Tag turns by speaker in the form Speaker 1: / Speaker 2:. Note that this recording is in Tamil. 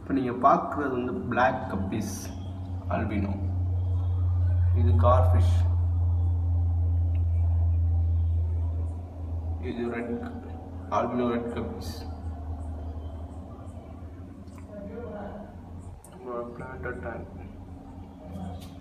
Speaker 1: இப்போ நீங்கள் பார்க்குறது வந்து பிளாக் கப்பீஸ் ஆல்பினோ. இது கார்ஃபிஷ். இது red albino red guppies. Plant tank.